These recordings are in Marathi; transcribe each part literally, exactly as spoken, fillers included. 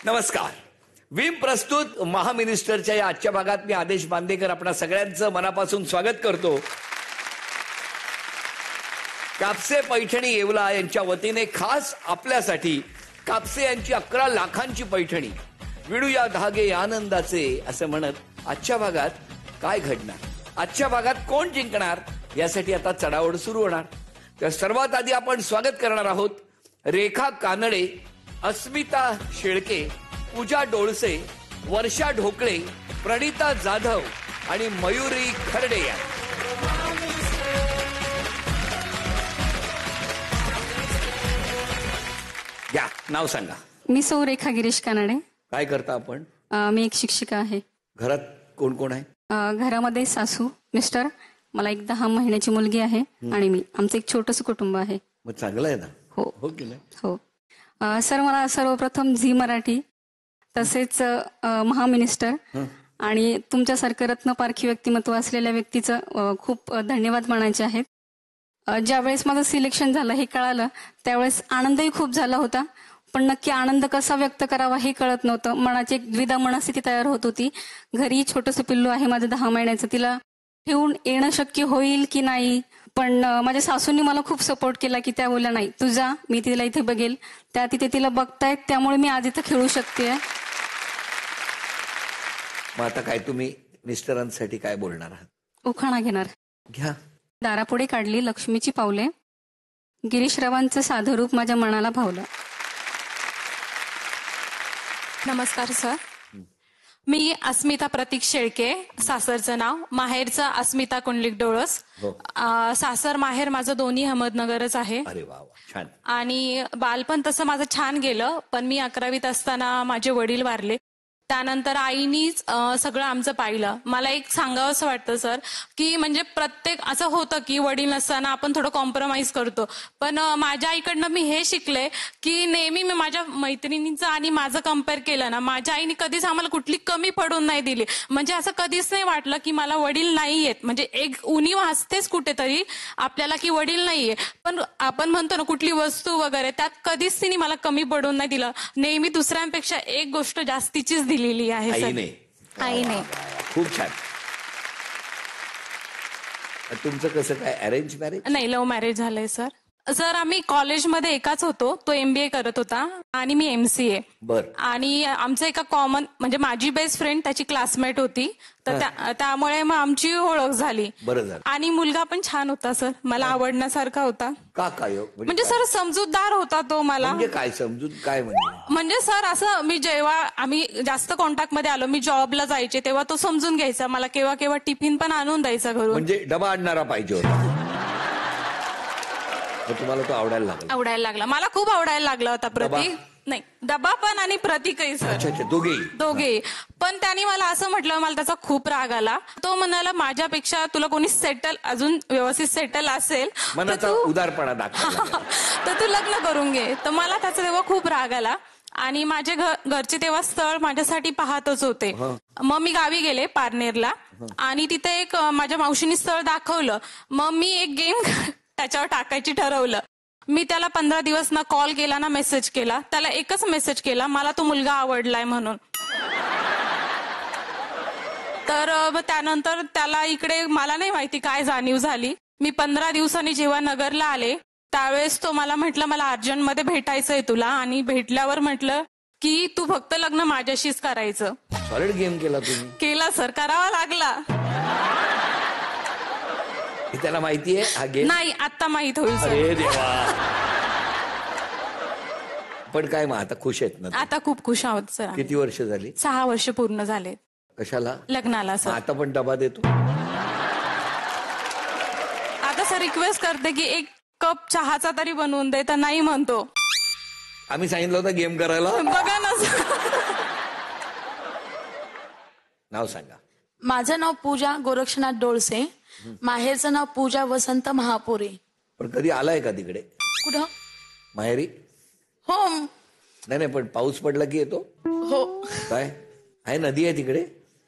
नमस्कार. विम प्रस्तुत महामिनिस्टरच्या या आजच्या भागात मी आदेश बांदेकर आपणा सगळ्यांचं मनापासून स्वागत करतो. कापसे पैठणी येवला यांच्या वतीने खास आपल्यासाठी कापसे यांची अकरा लाखांची पैठणी विडूया धागे आनंदाचे असं म्हणत आजच्या भागात काय घडणार, आजच्या भागात कोण जिंकणार यासाठी आता चढाओढ सुरू होणार. तर सर्वात आधी आपण स्वागत करणार आहोत रेखा कानडे, अस्मिता शेळके, पूजा डोळसे, वर्षा ढोकळे, प्रणिता जाधव आणि मयुरी खर्डे या. या नाव सांगा. मी सौ रेखा गिरीश कानडे. काय करता आपण? मी एक शिक्षिका आहे. घरात कोण कोण आहे? घरामध्ये सासू, मिस्टर, मला एक दहा महिन्याची मुलगी आहे आणि मी. आमचं एक छोटंसं कुटुंब आहे. मग चांगलं आहे ना. हो हो की नाही? हो सर. मला सर्वप्रथम झी मराठी तसेच महामिनिस्टर आणि तुमच्यासारखं रत्नपारखी व्यक्तिमत्व असलेल्या व्यक्तीचं खूप धन्यवाद मानायचे आहेत. ज्यावेळेस माझं सिलेक्शन झालं हे कळालं त्यावेळेस आनंदही खूप झाला होता, पण नक्की आनंद कसा व्यक्त करावा हे कळत नव्हतं. मनाची एक द्विधा मनस्थिती तयार होत होती. घरी छोटंसं पिल्लू आहे माझं दहा महिन्याचं, तिला ठेवून येणं शक्य होईल की नाही. पण माझ्या सासूंनी मला खूप सपोर्ट केला की त्या बोलल्या नाही तू जा, मी तिला इथे बघेल. त्या तिथे तिला बघतायत त्यामुळे मी आज इथं खेळू शकते. मग आता काय तुम्ही मिस्टरांसाठी काय बोलणार आहात? उखाणा घेणार. घ्या. दारापुढे काढली लक्ष्मीची पावले, गिरीशरावांचं साधं रूप माझ्या मनाला भावलं. नमस्कार सर. मी अस्मिता प्रतीक शेळके, सासरचं नाव, माहेरचं अस्मिता कुंडलिक डोळस. सासर माहेर माझं दोन्ही अहमदनगरच आहे. अरे वा, छान. आणि बालपण तसं माझं छान गेलं, पण मी अकरावीत असताना माझे वडील वारले. त्यानंतर आईनीच सगळं आमचं पाहिलं. मला एक सांगावं असं वाटतं सर की म्हणजे प्रत्येक असं होतं की वडील नसताना आपण थोडं कॉम्प्रोमाइज करतो, पण माझ्या आईकडनं मी हे शिकले की नेहमी मी माझ्या मैत्रिणींचं आणि माझं कम्पेअर केलं ना, माझ्या आईने कधीच आम्हाला कुठली कमी पडून नाही दिली. म्हणजे असं कधीच नाही वाटलं की मला वडील नाहीयेत. म्हणजे एक उणीव असतेच कुठेतरी आपल्याला की वडील नाहीये, पण आपण म्हणतो ना कुठली वस्तू वगैरे त्यात कधीच तिने मला कमी पडून नाही दिलं. नेहमी दुसऱ्यांपेक्षा एक गोष्ट जास्तीचीच दिलेली आहे. आईने आईने खूप छान. तुमचं कसं काय, अरेंज मॅरेज? नाही, लव्ह मॅरेज झालंय सर. सर आम्ही कॉलेजमध्ये एकाच होतो. तो एमबीए करत होता आणि मी एमसीए. बर. आणि आमचं एका कॉमन म्हणजे माझी बेस्ट फ्रेंड त्याची क्लासमेट होती, तर त्यामुळे मग आमची ओळख झाली. बरं झालं. आणि मुलगा पण छान होता सर, मला आवडण्यासारखा होता. का काय? म्हणजे सर समजूतदार होता तो. मला म्हणजे काय समजूत काय म्हणजे? म्हणजे सर असं मी जेव्हा आम्ही जास्त कॉन्टॅक्ट मध्ये आलो, मी जॉबला जायचे तेव्हा तो समजून घ्यायचा मला. केव्हा केव्हा टिफिन पण आणून द्यायचा घरून. म्हणजे डबा आणणारा पाहिजे होता. तुम्हाला तो आवडायला लागला? आवडायला लागला, मला खूप आवडायला लागला होता. प्रतीक नाही, डबा पण आणि प्रतीकही सर. अच्छा अच्छा, दोघे दोघे. पण त्याने मला असं म्हटलं, मला त्याचा खूप राग आला. तो म्हणाला माझ्यापेक्षा तुला कोणी सेटल अजून व्यवस्थित सेटल असेल मनाचा उदारपणा दाखवला तर तू लग्न करून घे. तर मला त्याचा तेव्हा खूप राग आला आणि माझे घरचे तेव्हा स्थळ माझ्यासाठी पाहतच होते. मग मी गावी गेले पारनेरला आणि तिथे एक माझ्या मावशीने स्थळ दाखवलं. मग मी एक गेम त्याच्यावर टाकायची ठरवलं. मी त्याला पंधरा दिवस ना कॉल केला ना मेसेज केला. त्याला एकच मेसेज केला, मला तो मुलगा आवडलाय म्हणून. तर त्यानंतर त्याला इकडे मला नाही माहिती काय जाणीव झाली. मी पंधरा दिवसांनी जेव्हा नगरला आले त्यावेळेस तो मला म्हटलं मला अर्जंटमध्ये भेटायचंय तुला. आणि भेटल्यावर म्हटलं की तू फक्त लग्न माझ्याशीच करायचं. सॉलिड गेम केला तुम्ही? केला सर, करावा लागला. त्याला माहितीये हा गेम? नाही, आता माहित होईल सर. अरे देवा. पण काय मग आता खुश आहेत ना? आता खूप खुश आहोत सर. किती वर्ष झाली? सहा वर्ष पूर्ण झाले. कशाला? लग्नाला सर. आता पण डबा देतो? आता सर रिक्वेस्ट करते की एक कप चहाचा तरी बनवून दे, तर नाही म्हणतो. आम्ही सांगितलं होतं गेम करायला. बघा ना सर. नाव सांगा. माझं नाव पूजा गोरक्षनाथ डोळसे, माहेरचं नाव पूजा वसंत महापुरे. पण कधी आलाय का तिकडे? कुठं? माहेरी? हो. नाही नाही, पण पाऊस पडला की येतो? हो. काय आहे, नदी आहे तिकडे?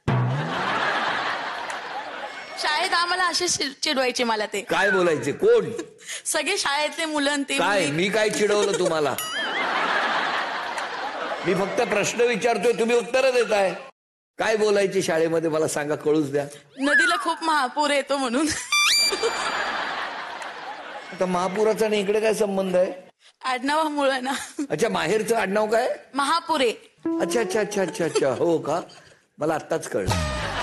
शाळेत आम्हाला असे चिडवायचे मला ते. काय बोलायचे? कोण? सगळे शाळेतले मुलं ते. काय मी काय चिडवलं तुम्हाला? मी फक्त प्रश्न विचारतोय, तुम्ही उत्तरं देताय. काय बोलायची शाळेमध्ये मला सांगा, कळूच द्या. नदीला खूप महापूर येतो म्हणून. आता महापुराचा आणि इकडे काय संबंध आहे? आडनावामुळे ना. अच्छा, माहेरचं आडनाव काय? महापुरे. अच्छा अच्छा अच्छा अच्छा अच्छा हो का, मला आत्ताच कळलं.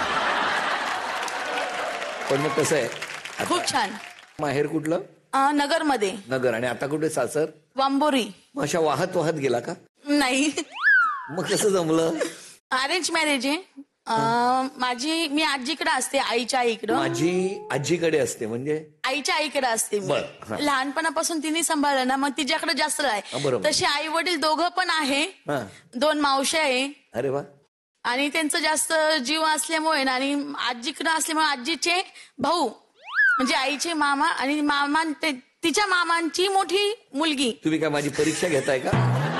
पण मग कसं आहे, खूप छान. माहेर कुठलं? अं, नगरमध्ये. नगर. आणि आता कुठे सासर? वांबोरी. मग अशा वाहत वाहत गेला का? नाही, मग कसं जमलं? अरेंज मॅरेज आहे. अं, माझी मी आजीकडे असते, आईच्या आईकडं. माझी आजीकडे असते म्हणजे? आईच्या आईकडे असते मी. बरं, हा. लहानपणापासून तिने सांभाळलं ना, मग तिच्याकडे जास्त हा, आहे. बरोबर. तसे आई वडील दोघं पण आहे, हा. दोन मावश्या आहे. अरे वा. आणि त्यांचं जास्त जीव असल्यामुळे ना, आणि आजीकडे असल्यामुळे आजीचे भाऊ म्हणजे आईचे मामा आणि मामा ते- तिच्या मामांची मोठी मुलगी. तुम्ही काय माझी परीक्षा घेताय का?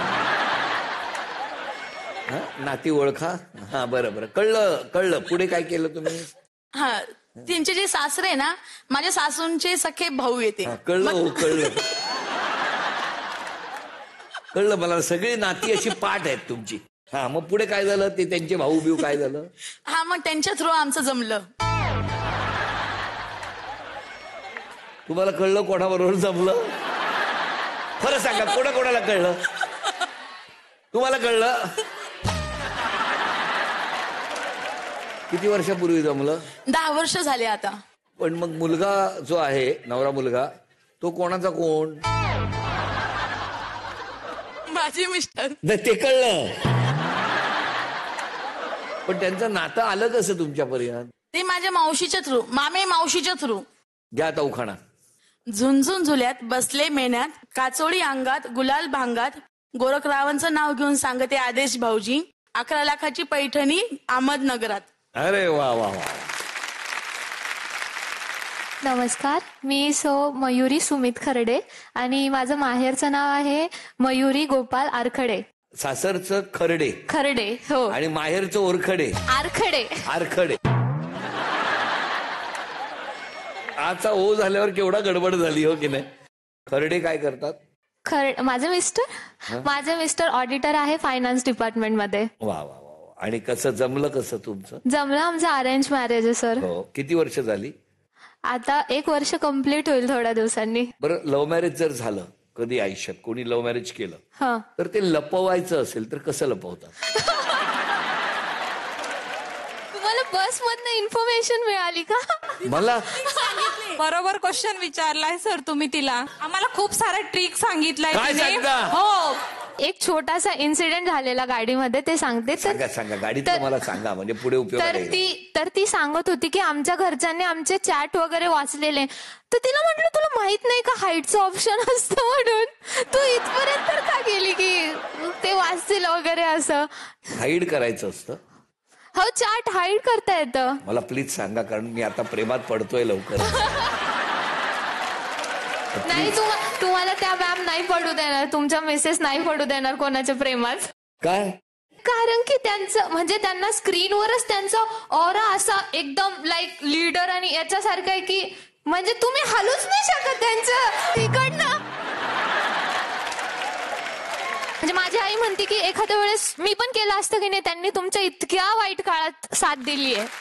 हा? नाती ओळखा. हा बरं बरं, कळलं कळलं. पुढे काय केलं तुम्ही? हा, त्यांचे जे सासरे आहे ना, माझ्या सासूंचे सखे भाऊ येते. हा, कळलं हो, कळलं कळलं मला. सगळी नाती अशी पाठ आहेत तुमची. हा, मग पुढे काय झालं? ते त्यांचे भाऊ बिऊ काय झालं? हा, मग त्यांच्या थ्रू आमचं जमलं. तुम्हाला कळलं कोणाबरोबर जमलं? खरं सांगा, कोणा कोणाला कळलं? तुम्हाला कळलं? किती वर्षापूर्वी जमलं? दहा वर्ष झाले आता. पण मग मुलगा जो आहे, नवरा मुलगा, तो कोणाचा कोण? माझे मिस्टर. नाही, ते कळलं. पण त्यांचं नातं आलं कसं तुमच्यापर्यंत? ते माझ्या मावशीच्या थ्रू, मामे मावशीच्या थ्रू. घ्या आता उखाणा. झुंझुन झुल्यात बसले मेन्यात, काचोळी अंगात गुलाल भांगात, गोरखरावांचं नाव घेऊन सांगते आदेश भाऊजी, अकरा लाखाची पैठणी अहमदनगरात. अरे वा वा वा. नमस्कार, मी सो मयुरी सुमित खर्डे आणि माझं माहेरचं नाव आहे मयुरी गोपाल आरखडे. सासरचं खर्डे खर्डे, हो. आणि माहेरचं ओरखडे, आरखडे. आरखडे. आजचा ओ झाल्यावर केवढा गडबड झाली हो की नाही? खर्डे काय करतात? खर माझे मिस्टर माझे मिस्टर ऑडिटर आहे फायनान्स डिपार्टमेंट मध्ये. वा वा वा वा. आणि कसं जमलं कसं तुमचं? जमलं आमचं अरेंज मॅरेज आहे सर. हो. किती वर्ष झाली? आता एक वर्ष कम्प्लीट होईल थोड्या दिवसांनी. बरं, लव्ह मॅरेज जर झालं कधी आयुष्यात, कोणी लव्ह मॅरेज केलं हा, तर ते लपवायचं असेल तर कसं लपवतात? तुम्हाला बस मधनं इन्फॉर्मेशन मिळाली का? मला बरोबर क्वेश्चन विचारलाय सर तुम्ही तिला. आम्हाला खूप सारा ट्रिक सांगितलाय काय तिने. सांगता? हो. एक छोटासा इन्सिडेंट झालेला गाडीमध्ये, ते सांगते. तर सांगा सांगा, गाडीतलं मला सांगा, म्हणजे पुढे उपयोग तर ती तर ती सांगत होती की आमच्या घरच्यांनी आमचे चॅट वगैरे वाचलेले. तर तिला म्हटलं, तुला माहित नाही का हाईटचं ऑप्शन असतं म्हणून? तू इथपर्यंत तर का गेली की ते वाचतील वगैरे असं? हाईड करायचं असतं? हो, चॅट हाईड करता येतं. मला प्लीज सांगा, कारण मी आता प्रेमात पडतोय लवकर. नाही, तुम्हा- तुम्हाला त्या मॅम नाही पडू देणार, तुमच्या मिसेस नाही पडू देणार कोणाच्या प्रेमात. काय? कारण की त्यांचं म्हणजे त्यांना स्क्रीनवरच त्यांचा ऑरा असा एकदम लाईक लीडर आणि याच्यासारखं आहे की म्हणजे तुम्ही हलूच नाही शकत त्यांचं तिकडनं. म्हणजे माझी आई म्हणते की एखाद्या वेळेस मी पण केलं असतं की नाही, त्यांनी तुमच्या इतक्या वाईट काळात साथ दिली आहे.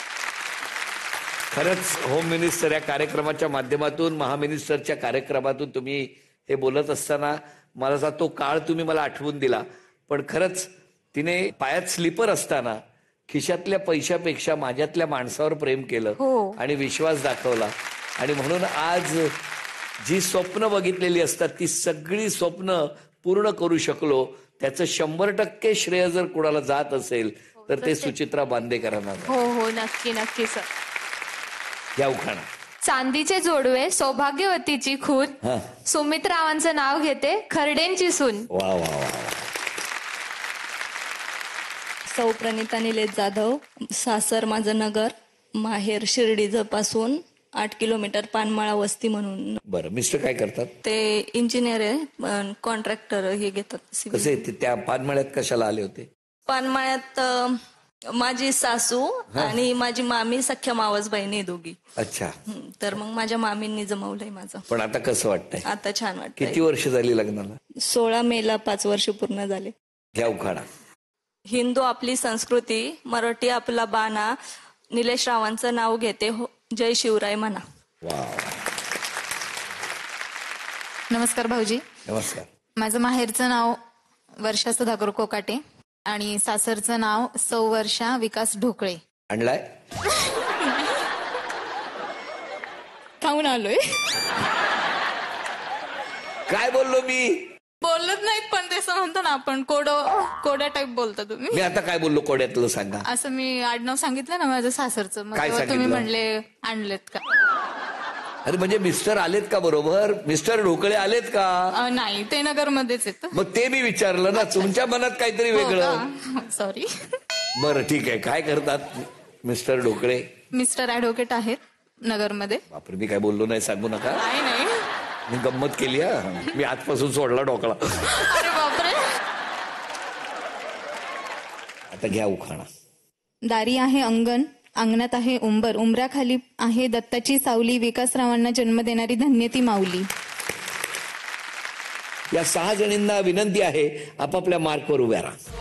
खरंच होम मिनिस्टर या कार्यक्रमाच्या माध्यमातून, महामिनिस्टरच्या कार्यक्रमातून तुम्ही हे बोलत असताना मला तो काळ तुम्ही मला आठवून दिला. पण खरंच तिने पायात स्लीपर असताना खिशातल्या पैशापेक्षा माझ्यातल्या माणसावर प्रेम केलं हो. आणि विश्वास दाखवला. आणि म्हणून आज जी स्वप्न बघितलेली असतात ती सगळी स्वप्न पूर्ण करू शकलो. त्याचं शंभर टक्के श्रेय जर कोणाला जात असेल तर ते सुचित्रा बांदेकरांना. हो हो, नक्की नक्की सर. या उखाणा. चांदीचे जोडवे सौभाग्यवतीची खून, हा. सुमित रावांचं नाव घेते खर्डेंची सून. वा वा वा वा. सौ प्रणिता निलेश जाधव, सासर माझं नगर, माहेर शिर्डीचं पासून आठ किलोमीटर पानमाळा वस्ती म्हणून. बरं, मिस्टर काय करतात? ते इंजिनियर आहे, कॉन्ट्रॅक्टर हे घेतात. सिव्हिल. कसे ते त्या पानमळ्यात कशाला आले होते? पानमाळ्यात अं, माझी सासू आणि माझी मामी सख्या मावस बहिणी दोघी. अच्छा. हं, तर मग माझ्या मामींनी जमवलंय माझं. पण आता कसं वाटतंय? आता छान वाटतंय. किती वर्ष झाली लग्नाला? सोळा मेला पाच वर्ष पूर्ण झाले. घ्या उखाणा. हिंदू आपली संस्कृती, मराठी आपला बाणा, निलेश रावांचं नाव घेते हो, जय शिवराय म्हणा. वा. नमस्कार भाऊजी. नमस्कार. माझं माहेरचं नाव वर्षा सुधाकर कोकाटे आणि सासरचं नाव सौ वर्षा विकास ढोकळे. आणलाय खाऊन आलोय. काय बोललो मी? बोलत नाहीत पण ते असं म्हणतो ना आपण कोडो कोड्या टाईप बोलता तुम्ही. मी आता काय बोललो कोड्यातलं सांगा. असं मी आडनाव सांगितलं ना माझं सासरचं, मग काय तेव्हा तुम्ही सांगितलं? म्हणले आणलेत का. अरे म्हणजे मिस्टर आलेत का बरोबर? मिस्टर ढोकळे आलेत का? अं, नाही ते नगरमध्येच येत. मग ते मी विचारलं ना. तुमच्या मनात काहीतरी वेगळं. सॉरी. बरं ठीक आहे. काय करतात मिस्टर ढोकळे? मिस्टर ऍडव्होकेट आहेत नगरमध्ये. बापरे, मी काय बोललो नाही सांगू नका. नाही नाही. मी गंमत केली हा. मी आजपासून सोडला ढोकळा. अरे बापरे. आता घ्या उखाणा. दारी आहे अंगण, अंगणात आहे उंबर, उंबराखाली आहे दत्ताची सावली, विकासरावांना जन्म देणारी धन्य ती माऊली. या सहा जणींना विनंती आहे आपापल्या मार्कवर उभ्या राहा.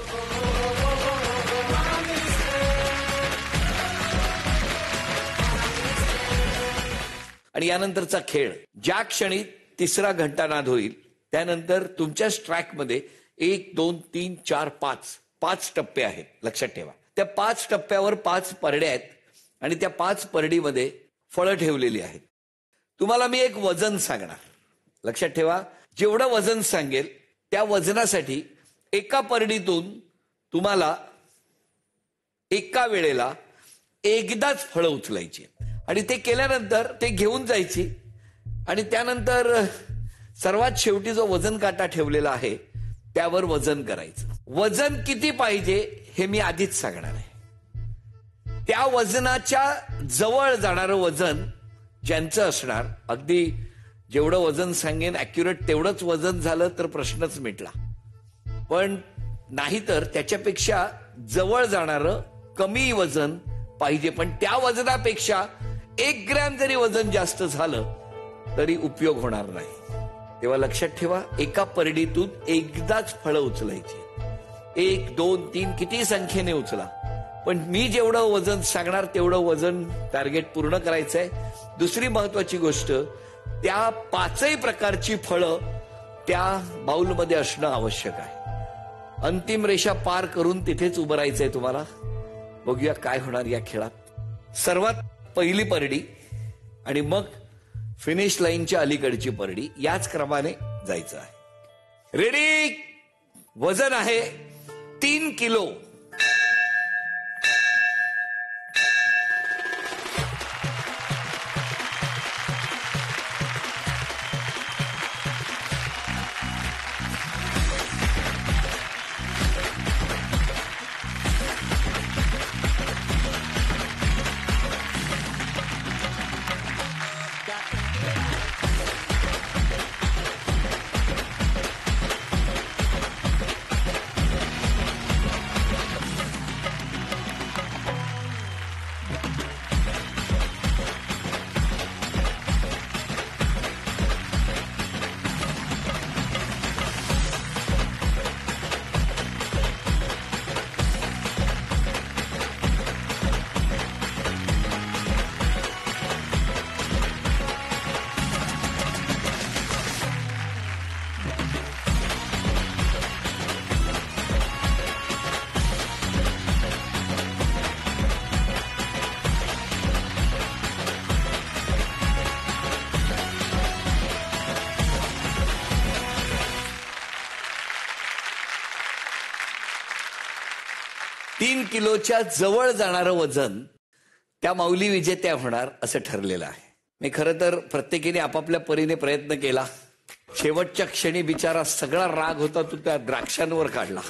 आणि यानंतरचा खेळ, ज्या क्षणी तिसरा घंटानाद होईल त्यानंतर तुमच्या स्ट्रॅकमध्ये एक दोन तीन चार पाच पाच टप्पे आहेत. लक्षात ठेवा. त्या पाच टप्प्यावर पाच परड्या आहेत आणि त्या पाच परडीमध्ये फळं ठेवलेली आहेत. तुम्हाला मी एक वजन सांगणार. लक्षात ठेवा, जेवढं वजन सांगेल त्या वजनासाठी एका परडीतून तुम्हाला एका वेळेला एकदाच फळं उचलायची आणि ते केल्यानंतर ते घेऊन जायची आणि त्यानंतर सर्वात शेवटी जो वजन काटा ठेवलेला आहे त्यावर वजन करायचं. वजन किती पाहिजे हे मी आधीच सांगणार आहे. त्या वजनाच्या जवळ जाणारं वजन ज्यांचं असणार, अगदी जेवढं वजन सांगेन ऍक्युरेट तेवढंच वजन झालं तर प्रश्नच मिटला. पण नाहीतर त्याच्यापेक्षा जवळ जाणारं कमी वजन पाहिजे. पण त्या वजनापेक्षा एक ग्रॅम जरी वजन जास्त झालं तरी उपयोग होणार नाही. तेव्हा लक्षात ठेवा, एका परडीतून एकदाच फळं उचलायची. एक दोन तीन किती संख्येने उचला, पण मी जेवढं वजन सांगणार तेवढं वजन टार्गेट पूर्ण करायचंय. दुसरी महत्वाची गोष्ट, त्या पाचही प्रकारची फळं त्या बाउलमध्ये असणं आवश्यक आहे. अंतिम रेषा पार करून तिथेच उभं राहायचंय तुम्हाला. बघूया काय होणार या खेळात. सर्वात पहिली परडी आणि मग फिनिश लाईनच्या अलीकडची परडी, याच क्रमाने जायचं आहे. रेडी. वजन आहे तीन किलो. तीन किलोच्या जवळ जाणारं वजन त्या माऊली विजेत्या होणार असं ठरलेलं आहे. मी खरं तर प्रत्येकीने आपापल्या परीने प्रयत्न केला. शेवटच्या क्षणी बिचारा सगळा राग होता तो त्या द्राक्षांवर काढला.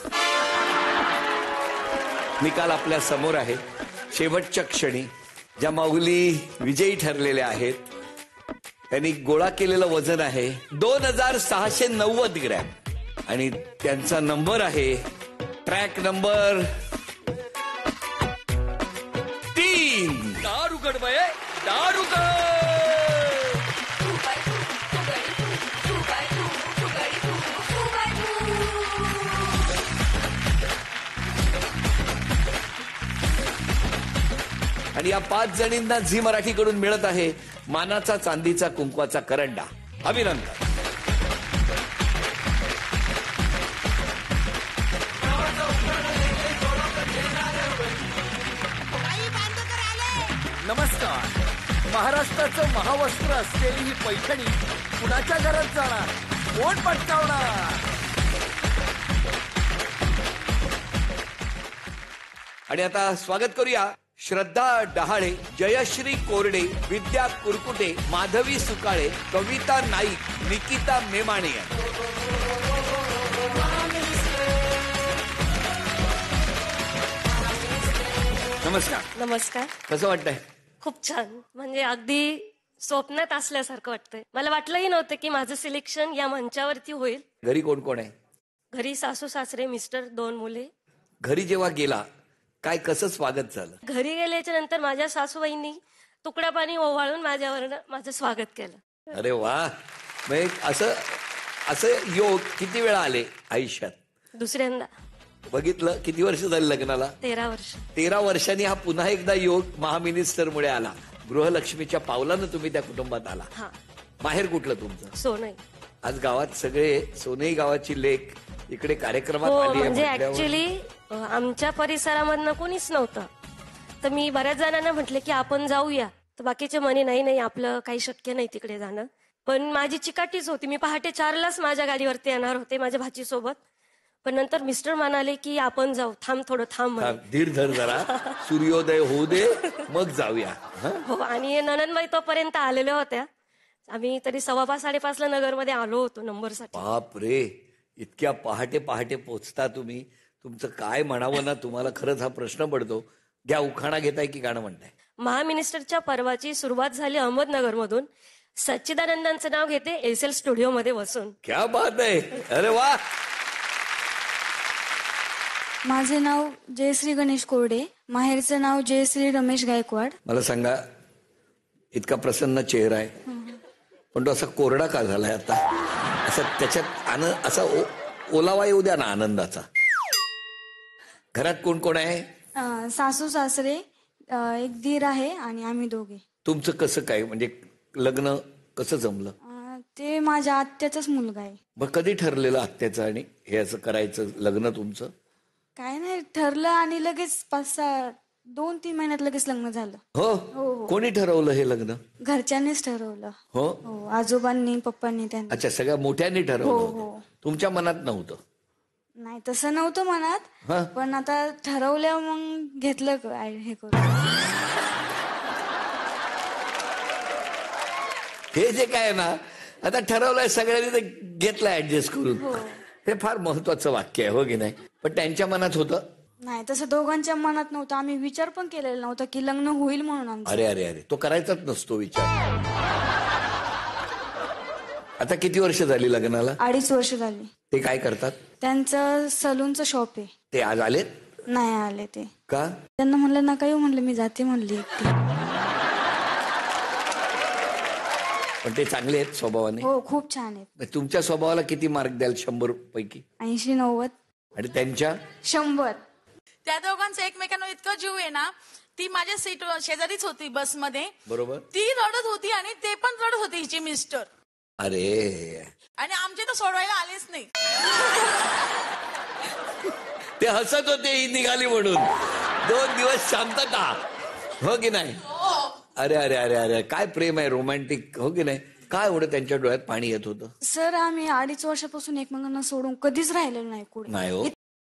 निकाल आपल्या समोर आहे. शेवटच्या क्षणी ज्या माऊली विजयी ठरलेल्या आहेत त्यांनी गोळा केलेलं वजन आहे दोन हजार सहाशे नव्वद ग्रॅम आणि त्यांचा नंबर आहे ट्रॅक नंबर तीन. दारुगड बाय दारुगड. या पाच जणींना झी मराठीकडून मिळत आहे मानाचा चांदीचा कुंकवाचा करंडा. अभिनंदन. नमस्कार. महाराष्ट्राचं महावस्त्र असलेली ही पैठणी कुणाच्या घरात जाणार, कोण पटकावणार? आणि आता स्वागत करूया श्रद्धा डहाळे, जयश्री कोरडे, विद्या कुरकुटे, माधवी सुकाळे, कविता नाईक, निकिता मेमाणे. नमस्कार. नमस्कार. कसं वाटतंय? खूप छान. म्हणजे अगदी स्वप्नात असल्यासारखं वाटतंय. मला वाटलंही नव्हतं की माझं सिलेक्शन या मंचावरती होईल. घरी कोण कोण आहे? घरी सासू सासरे, मिस्टर, दोन मुले. घरी जेव्हा गेला काय कसं स्वागत झालं? घरी गेल्याच्या नंतर माझ्या सासूबाईंनी तुकडा पाणी ओवाळून माझ्यावर माझं स्वागत केलं. अरे वा. मग असं असं योग किती वेळा आले आयुष्यात? दुसऱ्यांदा. बघितलं किती वर्ष झाली लग्नाला? तेरा वर्ष. तेरा वर्षांनी हा पुन्हा एकदा योग महामिनिस्टर मुळे आला. गृहलक्ष्मीच्या पावलानं तुम्ही त्या कुटुंबात आला. हा. माहेर कुठलं तुमचं? सोनई. आज गावात सगळे सोनई गावाची लेक इकडे कार्यक्रमात हो, आली आहे म्हणजे म्हटल्यावर- ऍक्च्युली आमच्या परिसरामधनं कोणीच नव्हतं. तर मी बऱ्याच जणांना म्हटले की आपण जाऊया. तर बाकीचे म्हणे नाही नाही आपलं काही शक्य नाही तिकडे जाणं. पण माझी चिकाटीच होती. मी पहाटे चारलाच माझ्या गाडीवरती येणार होते माझ्या भाचीसोबत. पण नंतर मिस्टर म्हणाले की आपण जाऊ. थांब थोडं थांब म्हणे. थांब, धीर धर जरा, सूर्योदय होऊ दे मग जाऊया. हं? हो. आणि ननंदबाई तोपर्यंत आलेल्या होत्या. आम्ही तरी सव्वा पाच साडेपाचला नगरमध्ये आलो होतो नंबरसाठी. बाप रे, इतक्या पहाटे पहाटे पोचता तुम्ही. तुमचं काय म्हणावं ना, तुम्हाला खरंच हा प्रश्न पडतो. घ्या, उखाणा घेताय की गाणं म्हणताय? महामिनिस्टरच्या पर्वाची सुरुवात झाली अहमदनगर मधून. सच्चिदानंदांचं नाव घेते एस एल स्टुडिओ मध्ये बसून. क्या बात आहे. अरे वा. माझे नाव जयश्री गणेश कोरडे, माहेरचं नाव जयश्री रमेश गायकवाड. मला सांगा, इतका प्रसन्न चेहरा आहे पण तो असा कोरडा का झालाय आता? असं त्याच्यात आनंद असा ओ- ओलावा येऊ द्या ना आनंदाचा. घरात कोण कोण आहे? अं, सासू सासरे, अं, एक दीर आहे आणि आम्ही दोघे. तुमचं कसं काय, म्हणजे लग्न कसं जमलं? अं, ते माझ्या आत्याचाच मुलगा आहे. मग कधी ठरलेलं आत्याचं आणि हे असं करायचं लग्न तुमचं? काय नाही, ठरलं आणि लगेच पाच सहा दोन तीन महिन्यात लगेच लग्न झालं. हो. हो. कोणी ठरवलं हे लग्न? घरच्यांनीच ठरवलं. हो. हो, आजोबांनी पप्पांनी त्यांनी. अच्छा, सगळ्या मोठ्यांनी हो ठरवलं हो. होतं. तुमच्या मनात नव्हतं? नाही तसं नव्हतं मनात, हा. पण आता ठरवलं मग घेतलं काय हे करून. हे जे काय आहे ना, आता ठरवलंय सगळ्यांनी, ते घेतलं ऍडजस्ट करून. हे फार महत्वाचं वाक्य आहे, हो की नाही? पण त्यांच्या मनात होतं? नाही, तसं दोघांच्या मनात नव्हतं. आम्ही विचार पण केलेला नव्हता की लग्न होईल म्हणून आमचं. अरे अरे अरे, तो करायचाच नसतो विचार. आता किती वर्ष झाली लग्नाला? अडीच वर्ष झाली. ते काय करतात? त्यांचं सलूनचं शॉप आहे. ते आज आलेत? नाही आले ते. का? त्यांना म्हणलं नका येऊ, म्हणलं मी जाते म्हणली एकटी. पण ते चांगले आहेत स्वभावाने? हो, खूप छान आहेत. तुमच्या स्वभावाला किती मार्क द्याल शंभर पैकी? ऐंशी नव्वद. आणि त्यांच्या? शंभर. त्या दोघांचं एकमेकांवर इतकं जीव आहे ना. ती माझ्या सीट शेजारीच होती बसमध्ये. बरोबर. ती रडत होती आणि ते पण रडत होते हिचे मिस्टर. अरे. आणि आमचे तर सोडवायला आलेच नाही. ते हसत होते ही निघाली म्हणून. दोन दिवस शांतता, हो की नाही? अरे अरे अरे अरे, काय प्रेम आहे, रोमॅन्टिक, हो की नाही? काय एवढं त्यांच्या डोळ्यात पाणी येत होतं? सर, आम्ही अडीच वर्षापासून एकमेकांना सोडून कधीच राहिलेलो नाही कुठे. नाही हो.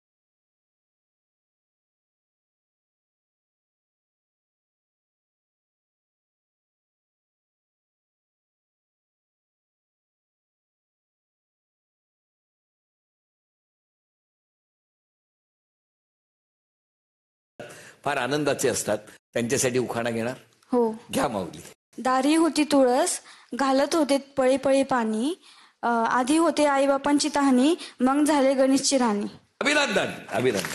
फार आनंदाचे असतात. त्यांच्यासाठी उखाणा घेणार? हो. घ्या माऊली. दारी होती तुळस, घालत होते पळी पळी पाणी. अं, आधी होते आईबापांची तहानी, मग झाले गणेशची राणी. अभिनंदन, अभिनंदन.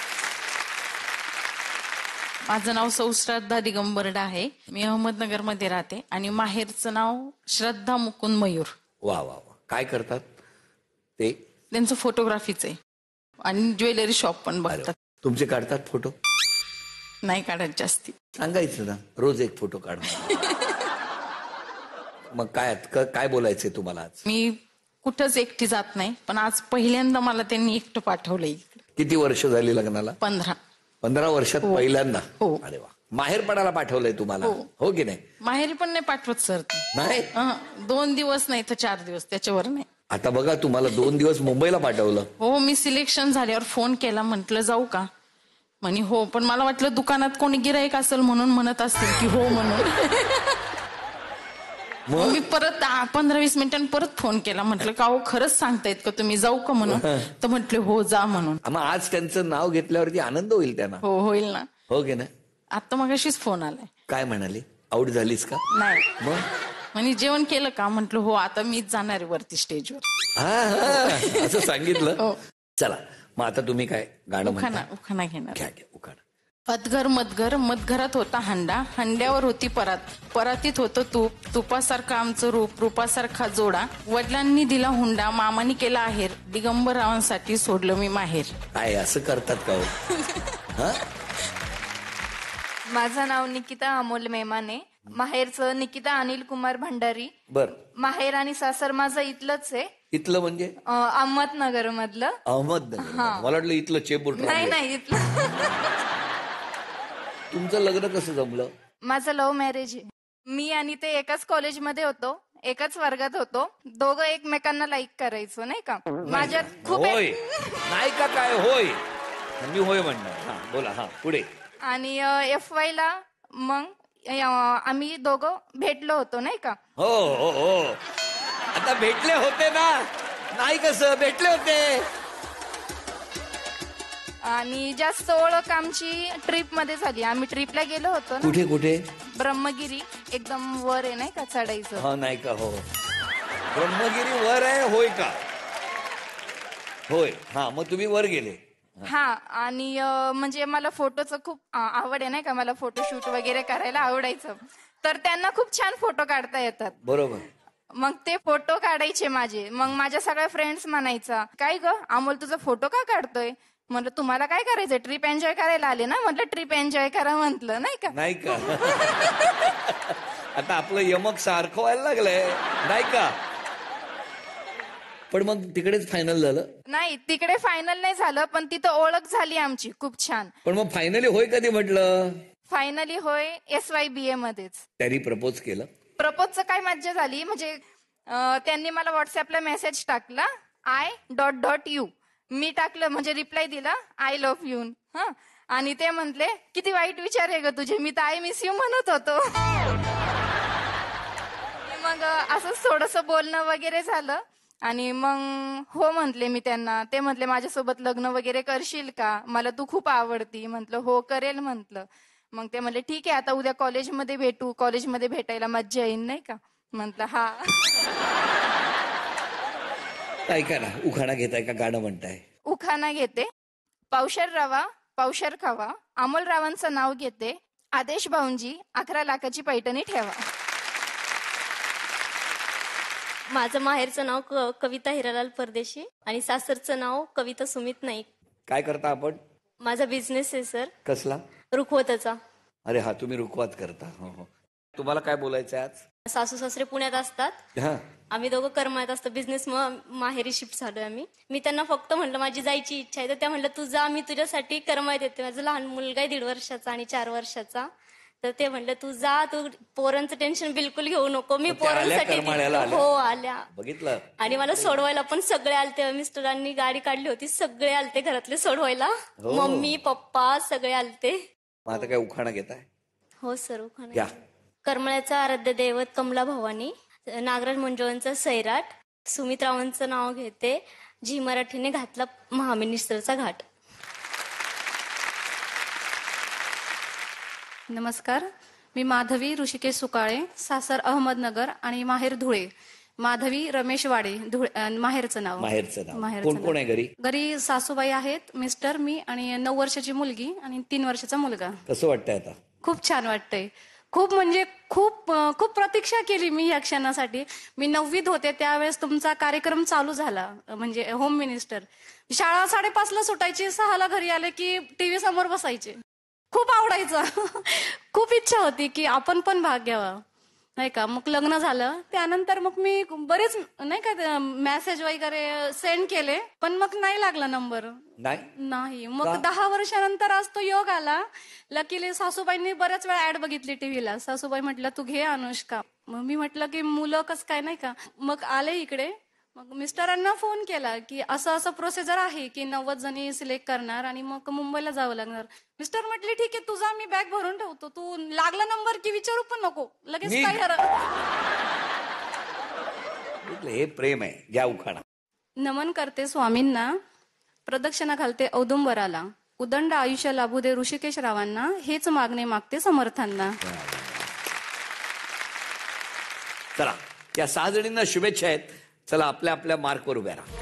माझं नाव सौ श्रद्धा दिगंबर आहे. मी अहमदनगरमध्ये राहते आणि माहेरचं नाव श्रद्धा मुकुंद मयूर. वा वा वा. काय करतात ते? त्यांचं फोटोग्राफीच आहे आणि ज्वेलरी शॉप पण बघतात. तुमचे काढतात फोटो? नाही काढत जास्ती. सांगायचं ना रोज एक फोटो काढ. मग काय क- काय बोलायचंय तुम्हाला आज? मी कुठंच एकटी जात नाही, पण आज पहिल्यांदा मला त्यांनी एकटं पाठवलंय इकडे. किती वर्ष झाली लग्नाला? पंधरा पंधरा वर्षात पहिल्यांदा. हो. अरे वा. माहेर पडायला पाठवलंय तुम्हाला, हो की नाही? माहेरी पण नाही पाठवत सर. नाही, दोन दिवस नाही तर चार दिवस, त्याच्यावर नाही. आता बघा तुम्हाला दोन दिवस मुंबईला पाठवलं. हो, मी सिलेक्शन झाल्यावर फोन केला, म्हटलं जाऊ का, म्हणे हो. पण मला वाटलं दुकानात कोणी गिराईक असेल म्हणून म्हणत असतील की हो म्हणून. मी परत पंधरा वीस मिनिटांनी परत फोन केला, म्हटलं का हो खरंच सांगतायत का तुम्ही, जाऊ का म्हणून. तर म्हटले हो जा म्हणून. मग आज त्यांचं नाव घेतल्यावरती आनंद होईल त्यांना. हो होईल ना. हो की नाही? आता मगाशीच फोन आलाय. काय म्हणाले? आऊट झालीस का? नाही. मग म्हणे जेवण केलं का, म्हटलं हो आता मीच जाणार आहे वरती स्टेजवर. हा हा असं सांगितलं. हो. चला मग आता तुम्ही काय गाणं उखाणा म्हणता? उखाणा घेणार. घ्या घ्या उखाणा. अदगर मदगर मदघरात होता हंडा, हंड्यावर होती परात, परातीत होतं तूप, तुपासारखं आमचं रूप, रूपासारखा जोडा, वडिलांनी दिला हुंडा, मामानी केला आहेर, दिगंबरावांसाठी सोडलं मी माहेर. काय असं करतात का हो? हा? माझं नाव निकिता अमोल मेमाने, माहेरचं निकिता अनिल कुमार भंडारी. बर. माहेर आणि सासर माझं इथलंच आहे. इथलं म्हणजे? अहमदनगर मधलं. अहमदनगर. मला वाटलं इथलं चेंबूर. नाही नाही इथलं. तुमचं लग्न कसं जमलं? माझं लव्ह मॅरेज आहे. मी आणि ते एकाच कॉलेजमध्ये होतो, एकाच वर्गात होतो, दोघं एकमेकांना लाईक करायचो नाही का. माझ्यात खूप होय नाही का? काय होय? मी होय म्हणणार. हा बोला. हा पुढे. आणि एफ वाय ला मग आम्ही दोघं भेटलो होतो नाही का. हो हो हो आता भेटले होते ना, नाही कसं भेटले होते. आणि जास्त ओळख आमची ट्रिप मध्ये झाली. आम्ही ट्रिपला गेलो होतो ना. कुठे कुठे? ब्रह्मगिरी, एकदम वर आहे नाही का चढायचं. हा नाही का? हो ब्रह्मगिरी वर आहे. होय का? होय. हा मग तुम्ही वर गेले. हा आणि म्हणजे मला फोटोचं खूप आवड आहे नाही का, मला फोटोशूट वगैरे करायला आवडायचं. तर त्यांना खूप छान फोटो काढता येतात. बरोबर. मग ते फोटो काढायचे माझे. मग माझ्या सगळ्या फ्रेंड्स म्हणायचा, काय ग अमोल तुझा फोटो का काढतोय? म्हटलं तुम्हाला काय करायचंय, ट्रिप एन्जॉय करायला आले ना. म्हटलं ट्रिप एन्जॉय करा म्हटलं नाही का. नाही का? आता आपलं यमक सारखं व्हायला लागलंय नाही का. पण मग तिकडेच फायनल झालं? नाही तिकडे फायनल नाही झालं, पण तिथं ओळख झाली आमची खूप छान. पण मग फायनली होय कधी म्हटलं? फायनली होय एस वाय बी ए मध्येच. त्यांनी प्रपोज केलं? प्रपोजचं काय मज्जा झाली म्हणजे त्यांनी मला व्हॉट्सअपला मेसेज टाकला, आय डॉट डॉट यू. मी टाकलं म्हणजे रिप्लाय दिला आय लव्ह यू. हा आणि ते म्हटले किती वाईट विचार आहे ग तुझे, मी तर आय मिस यू म्हणत होतो. मग असंच थोडस बोलणं वगैरे झालं आणि मग हो म्हटले मी त्यांना. ते म्हटले माझ्यासोबत लग्न वगैरे करशील का, मला तू खूप आवडती. म्हटलं हो करेल म्हटलं. मग ते म्हणले ठीक आहे आता उद्या कॉलेजमध्ये भेटू, कॉलेजमध्ये भेटायला मज्जा येईल नाही का. म्हटलं हा. काय करा उखाणा घेताय का गाणं म्हणताय? उखाणा घेते. पावशर रवा पावशर खावा, अमोल रावांचं नाव घेते, आदेश भाऊंजी अकरा लाखाची पैठणी ठेवा. माझं माहेरचं नाव क- कविता हिरालाल परदेशी आणि सासरचं नाव कविता सुमित नाईक. काय करता आपण? माझा बिझनेस आहे सर. कसला? रुखवताचा. अरे हा तुम्ही रुखवात करता. हो हो. तुम्हाला काय बोलायचं आज? सासू सासरे पुण्यात असतात, हा आम्ही दोघं करमाळ्यात असतो. बिझनेस मग माहेरी शिफ्ट झालोय आम्ही. मी त्यांना फक्त म्हटलं माझी जायची इच्छा आहे, तर त्या म्हटलं तू जा मी तुझ्यासाठी करमाळ्यात येते. माझा लहान मुलगा आहे दीड वर्षाचा आणि चार वर्षाचा. तर ते म्हटलं तू जा, तू पोरांचं टेन्शन बिलकुल घेऊ नको, मी पोरांसाठी. हो आल्या. बघितलं. आणि मला सोडवायला पण सगळे आलते. मिस्टरांनी गाडी काढली होती, सगळे आलते घरातले सोडवायला. मम्मी पप्पा सगळे आलते. आता काय उखाणा घेताय? हो सर उखाणा. घ्या. करमळ्याचा आराध्य दैवत कमला भवानी, नागराज मंजुळांचा सैराट, सुमित्रावांचं नाव घेते, झी मराठीने घातला महामिनिस्टरचा घाट. नमस्कार, मी माधवी ऋषिकेश सुकाळे, सासर अहमदनगर आणि माहेर धुळे. माधवी रमेश वाडे, धुळे माहेरचं नाव. माहेरचं नाव. माहेरचं कोण कोण आहे घरी? घरी सासूबाई आहेत, मिस्टर, मी आणि नऊ वर्षाची मुलगी आणि तीन वर्षाचा मुलगा. कसं वाटतंय आता? खूप छान वाटतंय. खूप म्हणजे खूप खूप प्रतीक्षा केली मी या क्षणासाठी. मी नववीत होते त्यावेळेस तुमचा कार्यक्रम चालू झाला, म्हणजे होम मिनिस्टर. शाळा साडेपाच ला सुटायची, सहाला घरी आले की टीव्ही समोर बसायचे. खूप आवडायचं. खूप इच्छा होती की आपण पण भाग घ्यावा, नाही का. मग लग्न झालं त्यानंतर मग मी बरेच नाही का मेसेज वगैरे सेंड केले, पण मग नाही लागला नंबर. नाही नाही मग दहा वर्षानंतर आज तो योग आला. लकीली सासूबाईंनी बऱ्याच वेळा ऍड बघितली टीव्हीला. सासूबाई म्हटलं तू घे अनुष्का. मग मी म्हटलं की मुलं कसं काय, नाही का. मग आले इकडे. मग मिस्टरांना फोन केला की असं असं प्रोसिजर आहे की नव्वद जणी सिलेक्ट करणार आणि मग मुंबईला जावं लागणार. मिस्टर म्हटले ठीक आहे तुझा मी बॅग भरून ठेवतो, तू लागला नंबर की विचारू पण नको, लगेच काय करा. हे प्रेम आहे. घ्या उखाणा. नमन करते स्वामींना, प्रदक्षिणा घालते औदुंबराला, उदंड आयुष्य लाभू दे ऋषिकेश रावांना, हेच मागणे मागते समर्थांना. चला या सहा जणींना शुभेच्छा आहेत. चला आपल्या आपल्या मार्कवर उभ्या राहा.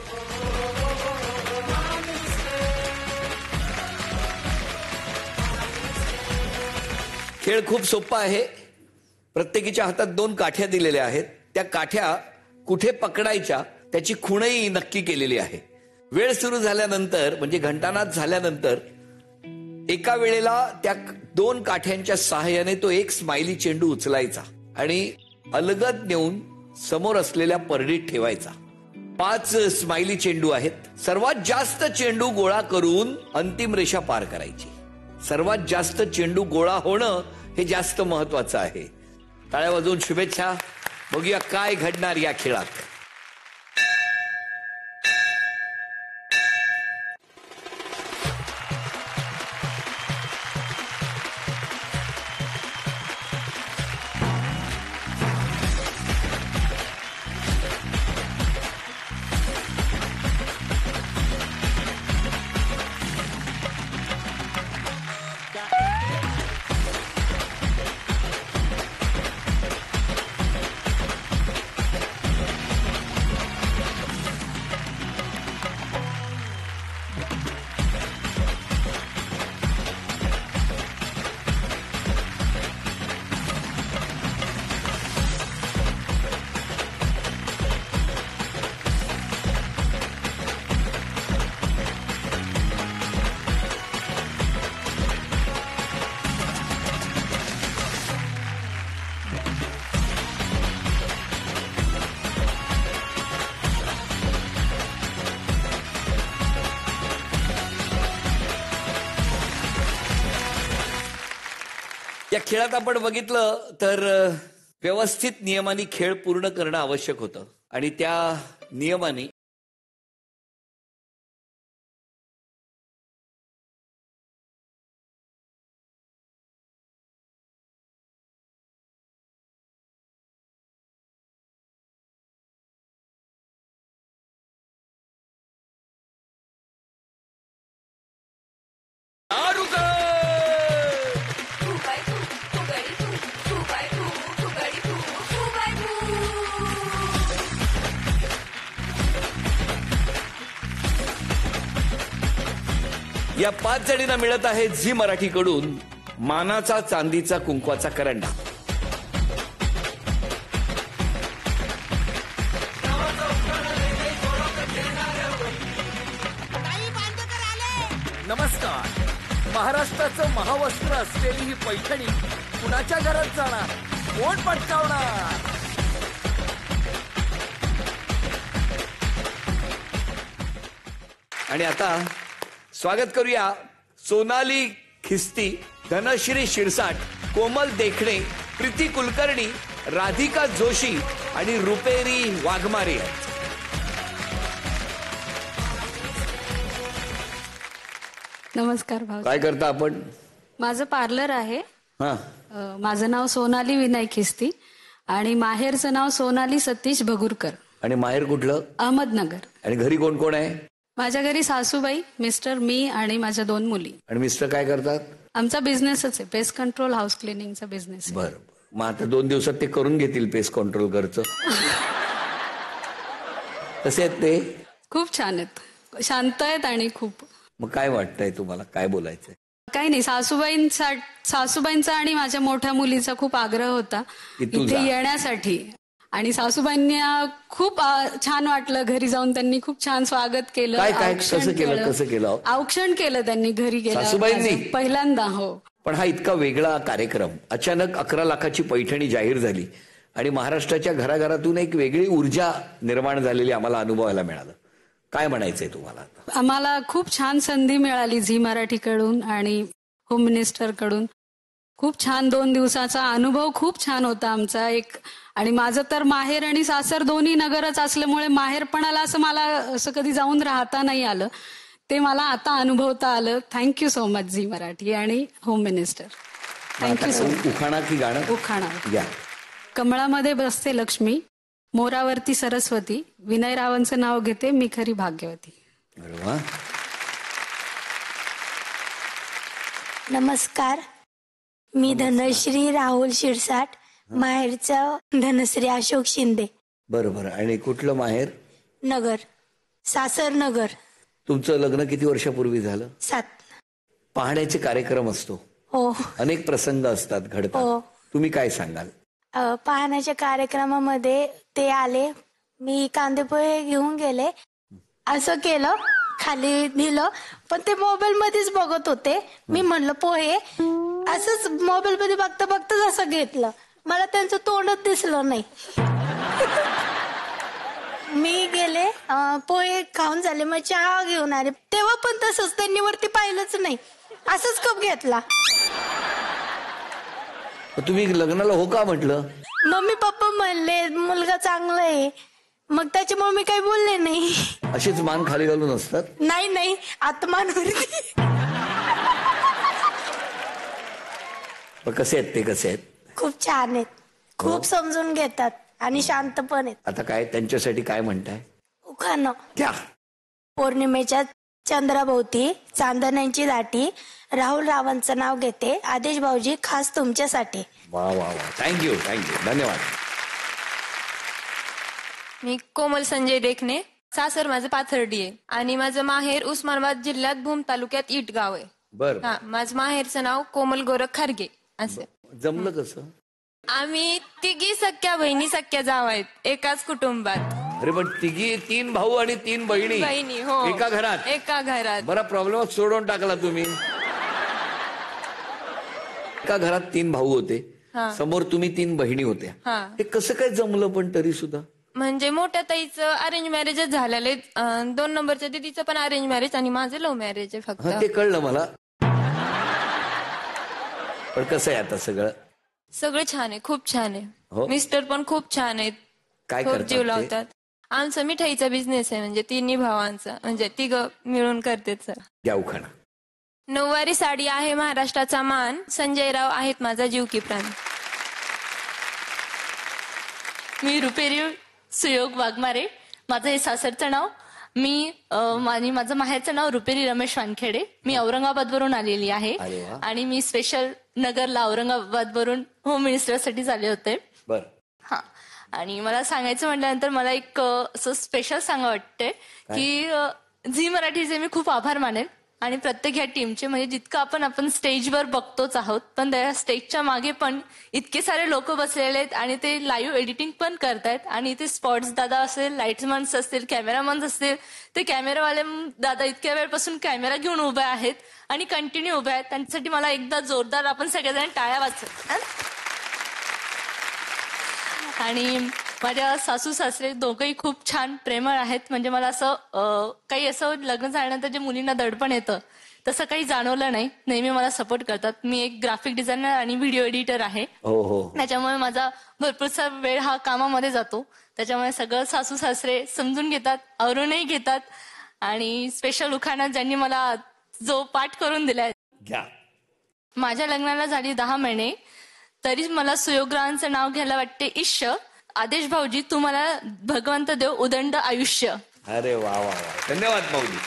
खेळ खूप सोपा आहे. प्रत्येकीच्या हातात दोन काठ्या दिलेल्या आहेत. त्या काठ्या कुठे पकडायच्या त्याची खुणही नक्की केलेली आहे. वेळ सुरू झाल्यानंतर म्हणजे घंटानाद झाल्यानंतर एका वेळेला त्या दोन काठ्यांच्या सहाय्याने तो एक स्माइली चेंडू उचलायचा आणि अलगद नेऊन समोर असलेल्या परडीत ठेवायचा. पाच स्माइली चेंडू आहेत. सर्वात जास्त चेंडू गोळा करून अंतिम रेषा पार करायची. सर्वात जास्त चेंडू गोळा होणं हे जास्त महत्वाचं आहे. टाळ्या वाजवून शुभेच्छा. बघूया काय घडणार या खेळात. या खेळात आपण बघितलं तर व्यवस्थित नियमांनी खेळ पूर्ण करणं आवश्यक होतं आणि त्या नियमांनी या पाच जणींना मिळत आहे झी मराठीकडून मानाचा चांदीचा कुंकवाचा करंडा. नमस्कार. महाराष्ट्राचं महावस्त्र असलेली ही पैठणी कुणाच्या घरात जाणार, कोण पटकावणार. आणि आता स्वागत करूया सोनाली खिस्ती, धनश्री शिरसाट, कोमल देखणे, प्रीती कुलकर्णी, राधिका जोशी आणि रुपेरी वाघमारे. नमस्कार भाऊ. काय करता आपण? माझं पार्लर आहे. हा. अ, माझं नाव सोनाली विनाय खिस्ती आणि माहेरचं नाव सोनाली सतीश भगुरकर. आणि माहेर कुठलं? अहमदनगर. आणि घरी कोण कोण आहे? माझ्या घरी सासूबाई, मिस्टर, मी आणि माझ्या दोन मुली. आणि मिस्टर काय करतात? आमचा बिझनेसच आहे, पेस्ट कंट्रोल हाऊस क्लिनिंगचा बिझनेस. बरं. मग आता दोन दिवसात ते करून घेतील पेस्ट कंट्रोल घरचं. कसे आहेत ते? खूप छान आहेत, शांत आहेत आणि खूप. मग काय वाटतंय तुम्हाला, काय बोलायचंय? काही नाही, सासूबाईंचा सासूबाईंचा आणि माझ्या मोठ्या मुलीचा खूप आग्रह होता इथे येण्यासाठी आणि सासूबाईंनी अ, खूप अ, छान वाटलं. घरी जाऊन त्यांनी खूप छान स्वागत केलं. काय काय औक्षण कसं केलं कसं केलं औक्षण केलं त्यांनी घरी गेल्यावर सासूबाईंनी? माझं. पहिल्यांदा. हो. पण हा इतका वेगळा कार्यक्रम अचानक अकरा लाखाची पैठणी जाहीर झाली आणि महाराष्ट्राच्या घराघरातून एक वेगळी ऊर्जा निर्माण झालेली आम्हाला अनुभवायला मिळालं. काय म्हणायचंय तुम्हाला आता? आम्हाला खूप छान संधी मिळाली झी मराठीकडून आणि होम मिनिस्टरकडून. खूप छान दोन दिवसाचा अनुभव खूप छान होता आमचा. एक आणि माझं तर माहेर आणि सासर दोन्ही नगरच असल्यामुळे माहेरपणाला असं मला असं कधी जाऊन राहता नाही आलं. ते मला आता अनुभवता आलं. Thank you so much Zee Marathi आणि Home Minister. Thank you so much. उखाणा की गाणं? उखाणा. या. कमळामध्ये बसते लक्ष्मी, मोरावरती सरस्वती, विनय रावांचं नाव घेते मी खरी भाग्यवती. अरे वा. नमस्कार, मी धनश्री राहुल शिरसाट, माहेरचं धनश्री अशोक शिंदे. बरं बरं. आणि कुठलं माहेर? नगर, सासर नगर. तुमचं लग्न किती वर्षापूर्वी झालं? सात. पाहण्याचे कार्यक्रम असतो, हो अनेक प्रसंग असतात घडतात. हो. तुम्ही काय सांगाल? अ, पाहण्याच्या कार्यक्रमामध्ये ते आले, मी कांदेपोहे घेऊन गेले, असं केलं, खाली दिलं, पण ते मोबाईल मध्येच बघत होते. मी म्हणलं पोहे, असंच मोबाईल मध्ये बघता बघताच असं घेतलं. मला त्यांचं तोंडच दिसलं नाही. मी गेले, अ, पोहे खाऊन झाले, मग चहा घेऊन आले, तेव्हा पण तसंच त्यांनी वरती पाहिलंच नाही, असंच कप घेतला. तुम्ही लग्नाला हो का म्हटलं? मम्मी पप्पा म्हणले मुलगा चांगला आहे, मग त्याच्यामुळे मी काही बोलले नाही. अशीच मान खाली घालून असतात? नाही नाही, आत्मानवरती. कसे आहेत ते? कसे आहेत? खूप छान आहेत, खूप समजून घेतात आणि शांत पण आहेत. आता काय त्यांच्यासाठी काय म्हणताय? उखाणं. त्या पौर्णिमेच्या चंद्राभोवती चांदण्यांची दाटी, राहुल रावांचं नाव घेते, आदेश भाऊजी खास तुमच्यासाठी. वा वा वा. Thank you thank you. धन्यवाद. मी कोमल संजय देखणे, सासर माझं पाथर्डी आहे आणि माझं माहेर उस्मानाबाद जिल्ह्यात भूम तालुक्यात इट गाव आहे. बर. हा, माझं माहेरचं नाव कोमल गोरख खारगे. असं जमलं कसं? आम्ही तिघी सख्या बहिणी सख्या जाव आहेत एकाच कुटुंबात. अरे पण तिघी, तीन भाऊ आणि तीन बहिणी बहिणी हो, एका घरात. एका घरात. बरा प्रॉब्लेम सोडवून टाकला तुम्ही. एका घरात तीन भाऊ होते, हा. समोर तुम्ही तीन बहिणी होत्या. हा, हे कसं काय जमलं पण तरी सुद्धा? म्हणजे मोठ्या ताईचं अरेंज मॅरेजच झालेलं आहे, दोन नंबरच्या दिदीचं पण अरेंज मॅरेज आणि माझं लव्ह मॅरेज आहे फक्त. हा, ते कळलं मला. पण कसं आहे आता सगळं? सगळं छान आहे, खूप छान आहे. हो? मिस्टर पण खूप छान आहेत, काय खूप करतात जीव ते? लावतात. आमचा मिठाईचा बिझनेस आहे, म्हणजे तिन्ही भावांचा, म्हणजे तिघ मिळून करतेत सर. द्या उखाणा. नऊवारी साडी आहे महाराष्ट्राचा मान, संजयराव आहेत माझा जीव की प्राण. मी रुपेरी सुयोग वाघमारे, माझं हे सासरचं नाव. मी आणि माझं माहेरचं नाव रुपेरी रमेश वानखेडे. मी औरंगाबाद वरून आलेली आहे आणि मी स्पेशल नगरला औरंगाबाद वरून होम मिनिस्टरसाठी आले होते. बर. हा, आणि मला सांगायचं म्हटल्यानंतर मला एक असं स्पेशल सांगा वाटतंय की झी मराठीचे मी खूप आभार मानेल आणि प्रत्येक ह्या टीमचे, म्हणजे जितकं आपण आपण स्टेजवर बघतोच आहोत, पण त्या स्टेजच्या मागे पण इतके सारे लोक बसलेले आहेत आणि ते लाईव्ह एडिटिंग पण करतायत. आणि इथे स्पॉट्स दादा असेल, लाईट्समन्स असतील, कॅमेरामन्स असतील, ते कॅमेरावाले दादा इतक्या वेळपासून कॅमेरा घेऊन उभे आहेत आणि कंटिन्यू उभे आहेत. त्यांच्यासाठी मला एकदा जोरदार आपण सगळेजण टाळ्या वाजवू. आणि माझ्या सासू सासरे दोघंही खूप छान प्रेमळ आहेत. म्हणजे मला असं काही असं लग्न झाल्यानंतर जे मुलींना दडपण येतं तसं काही जाणवलं नाही. नेहमी मला सपोर्ट करतात. मी एक ग्राफिक डिझायनर आणि व्हिडिओ एडिटर आहे, त्याच्यामुळे माझा भरपूरसा वेळ हा कामामध्ये जातो. त्याच्यामुळे सगळं सासू सासरे समजून घेतात, आवरूनही घेतात. आणि स्पेशल उखाणा ज्यांनी मला जो पाठ करून दिलाय, माझ्या लग्नाला झाली दहा महिने तरी मला सुयोगरावांचं नाव घ्यायला वाटते ईश्य. आदेश भाऊजी तुम्हाला भगवंत देव उदंड आयुष्य. अरे वा वा वा. धन्यवाद भाऊजी.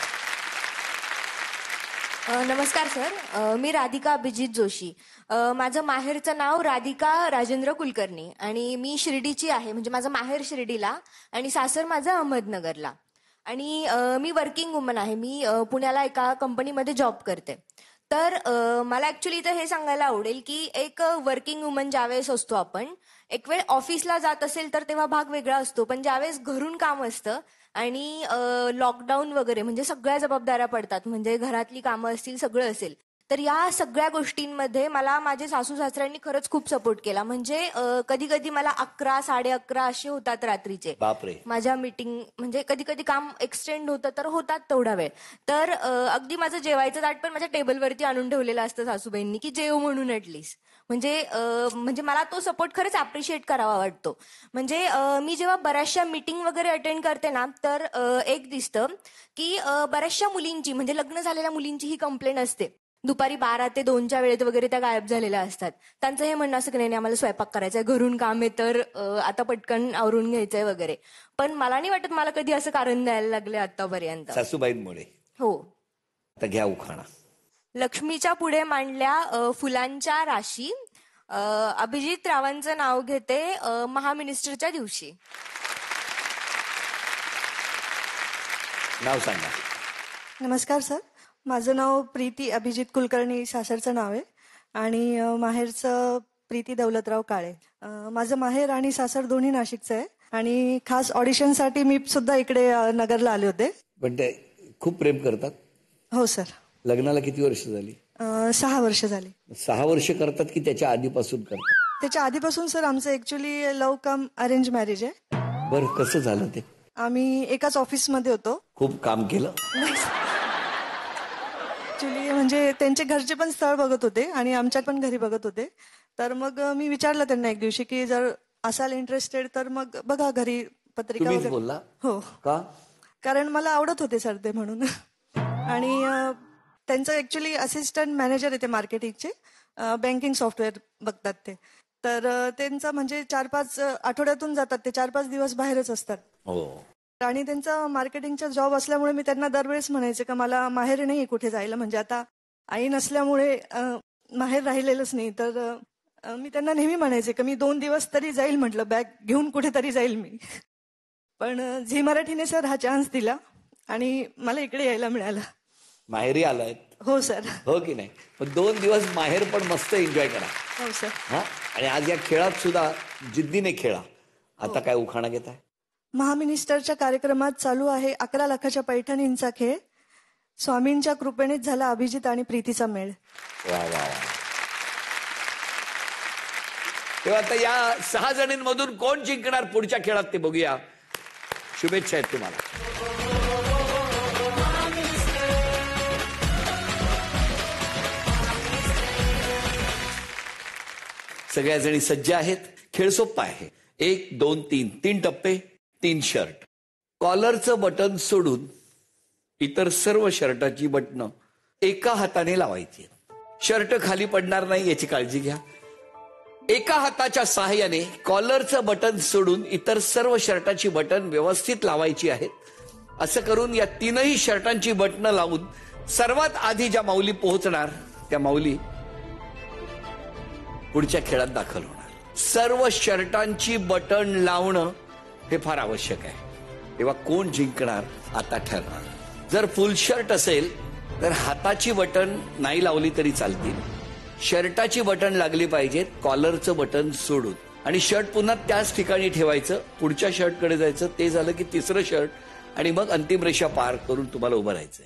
नमस्कार सर, मी राधिका अभिजित जोशी. माझं माहेरचं नाव राधिका राजेंद्र कुलकर्णी आणि मी शिर्डीची आहे. म्हणजे माझं माहेर शिर्डीला आणि सासर माझं अहमदनगरला. आणि मी वर्किंग वुमन आहे. मी पुण्याला एका कंपनीमध्ये जॉब करते. तर अ, मला ऍक्च्युली इथं हे सांगायला आवडेल की एक वर्किंग वुमन ज्यावेळेस असतो आपण, एक वेळ ऑफिसला जात असेल तर तेव्हा भाग वेगळा असतो, पण ज्यावेळेस घरून काम असतं आणि लॉकडाऊन वगैरे म्हणजे सगळ्या जबाबदाऱ्या पडतात, म्हणजे घरातली कामं असतील, सगळं असेल, तर या सगळ्या गोष्टींमध्ये मला माझे सासू सासऱ्यांनी खरंच खूप सपोर्ट केला. म्हणजे कधी कधी मला अकरा साडे अकरा असे होतात रात्रीचे बापरे, माझ्या मीटिंग, म्हणजे कधी कधी काम एक्सटेंड होतं तर होतात तेवढा वेळ. तर अगदी माझं जेवायचं ताट पण माझ्या टेबलवरती आणून ठेवलेलं असतं सासूबाईंनी की जेव म्हणून ऍटलिस्ट. म्हणजे म्हणजे मला तो सपोर्ट खरंच अप्रिशिएट करावा वाटतो. म्हणजे मी जेव्हा बऱ्याचशा मीटिंग वगैरे अटेंड करते ना, तर एक दिसतं की बऱ्याचशा मुलींची, म्हणजे लग्न झालेल्या मुलींची ही कंप्लेंट असते, दुपारी बारा ते दोनच्या वेळेत वगैरे त्या गायब झालेल्या असतात. त्यांचं हे म्हणणं असं की नाही, आम्हाला स्वयंपाक करायचा, घरून काम आहे तर आता पटकन आवरून घ्यायचंय वगैरे. पण मला नाही वाटत मला कधी असं कारण द्यायला लागले आतापर्यंत. सासूबाईंमुळे. हो. आता घ्या उखाणा. लक्ष्मीच्या पुढे मांडल्या फुलांच्या राशी, अभिजित रावांचं नाव घेते महामिनिस्टरच्या दिवशी. नाव सांगा. नमस्कार सर, माझं नाव प्रीती अभिजित कुलकर्णी सासरचं नाव आहे आणि माहेरचं प्रीती दौलतराव काळे. माझं माहेर आणि सासर दोन्ही नाशिकचं आहे आणि खास ऑडिशनसाठी मी सुद्धा इकडे नगरला आले होते. पण ते खूप प्रेम करतात. हो सर. लग्नाला किती वर्ष झाली? सहा वर्ष झाली. सहा वर्ष करतात की त्याच्या आधीपासून करतात? त्याच्या आधीपासून सर. आमचं actually love come arrange marriage आहे. बरं, कसं झालं ते? आम्ही एकाच ऑफिसमध्ये होतो. खूप काम केलं? ऍक्च्युली म्हणजे त्यांचे घरचे पण स्थळ बघत होते आणि आमच्या पण घरी बघत होते. तर मग मी विचारलं त्यांना एक दिवशी की जर असाल इंटरेस्टेड तर मग बघा घरी पत्रिका तुम्हीच वगैरे. बोलला? हो. का? कारण मला आवडत होते सर ते म्हणून. आणि त्यांचं ऍक्च्युली असिस्टंट मॅनेजर आहे ते मार्केटिंगचे, बँकिंग सॉफ्टवेअर बघतात ते. तर त्यांचं म्हणजे चार पाच आठवड्यातून जातात ते, चार पाच दिवस बाहेरच असतात. आणि त्यांचा मार्केटिंगचा जॉब असल्यामुळे मी त्यांना दरवेळेस म्हणायचे का मला माहेर नाही कुठे जायला, म्हणजे आता आई नसल्यामुळे माहेर राहिलेलंच नाही. तर मी त्यांना नेहमी म्हणायचे की मी दोन दिवस तरी जाईल, म्हटलं बॅग घेऊन कुठेतरी जाईल मी. पण झी मराठीने सर हा चान्स दिला आणि मला इकडे यायला मिळालं. माहेरी आलाय? हो सर. हो की नाही? पण दोन दिवस माहेर पण मस्त एन्जॉय करा. हो सर. हा, आणि आज या खेळात सुद्धा जिद्दीने खेळा. आता काय उखाणा घेताय? महामिनिस्टरच्या कार्यक्रमात चालू आहे अकरा लाखाच्या पैठणींचा खेळ, स्वामींच्या कृपेनेच झाला अभिजित आणि प्रीतीचा मेळ. वा वा वा. तेव्हा आता या सहा जणींमधून कोण जिंकणार पुढच्या खेळात ते बघूया. शुभेच्छा आहेत तुम्हाला. सगळ्या जणी सज्ज आहेत. खेळ सोप्पा आहे. एक दोन तीन तीन टप्पे, तीन शर्ट. कॉलरचं बटन सोडून इतर सर्व शर्टाची बटणं एका हाताने लावायची. शर्ट खाली पडणार नाही याची काळजी घ्या. एका हाताच्या सहाय्याने कॉलरचं बटन सोडून इतर सर्व शर्टाची बटन व्यवस्थित लावायची आहेत. असं करून या तीनही शर्टांची बटणं लावून सर्वात आधी ज्या माऊली पोहोचणार त्या माऊली पुढच्या खेळात दाखल होणार. सर्व शर्टांची बटन लावणं हे फार आवश्यक आहे. तेव्हा कोण जिंकणार आता ठरणार. जर फुल शर्ट असेल तर हाताची बटन नाही लावली तरी चालतील. शर्टाची बटन लागली पाहिजेत कॉलरचं बटन सोडून. आणि शर्ट पुन्हा त्याच ठिकाणी ठेवायचं. पुढच्या शर्टकडे जायचं. ते झालं की तिसरं शर्ट आणि मग अंतिम रेषा पार करून तुम्हाला उभं राहायचंय.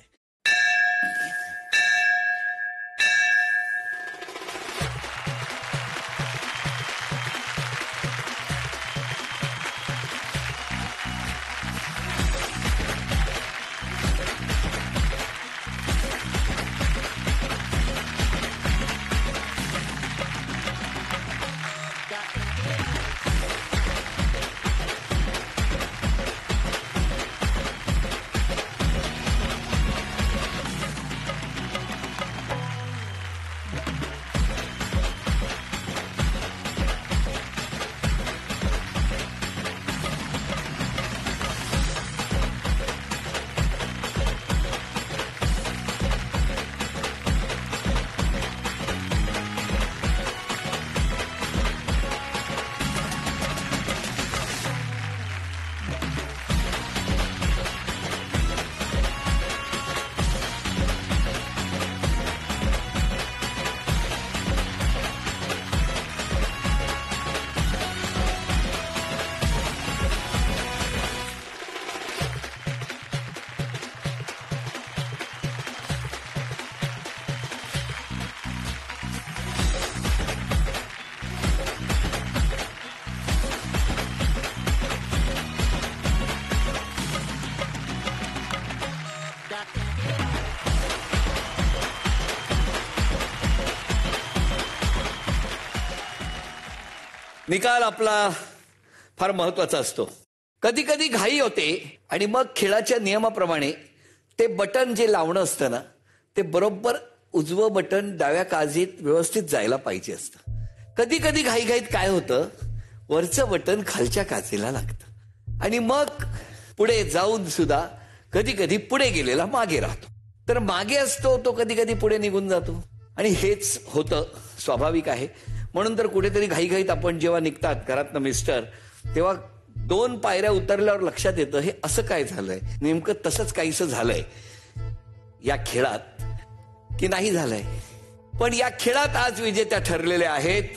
निकाल आपला फार महत्वाचा असतो. कधी कधी घाई होते आणि मग खेळाच्या नियमाप्रमाणे ते बटन जे लावणं असतं ना ते बरोबर उजवं बटन डाव्या काळजीत व्यवस्थित जायला पाहिजे असतं. कधी कधी घाईघाईत काय होतं, वरचं बटन खालच्या काचेला लागतं आणि मग पुढे जाऊन सुद्धा कधी कधी पुढे गेलेला मागे राहतो. तर मागे असतो तो कधी कधी पुढे निघून जातो आणि हेच होतं, स्वाभाविक आहे. म्हणून तर कुठेतरी घाईघाईत आपण जेव्हा निघतात घरातनं मिस्टर, तेव्हा दोन पायऱ्या उतरल्यावर लक्षात येतं हे असं काय झालंय, नेमकं तसंच काहीसं झालंय या खेळात की नाही झालंय. पण या खेळात आज विजेत्या ठरलेल्या आहेत